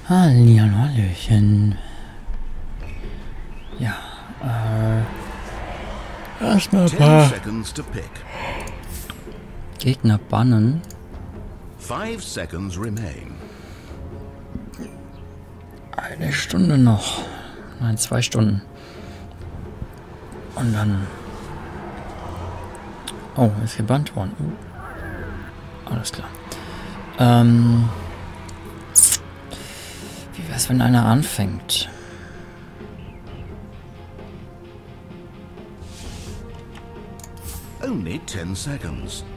Hallihallo, Hallöchen. Ja, erstmal ein 10 paar seconds to pick. Gegner bannen. 5 seconds remain. Eine Stunde noch. Nein, 2 Stunden. Und dann... Oh, ist gebannt worden. Alles klar. Wie wär's, wenn einer anfängt? Only 10 seconds.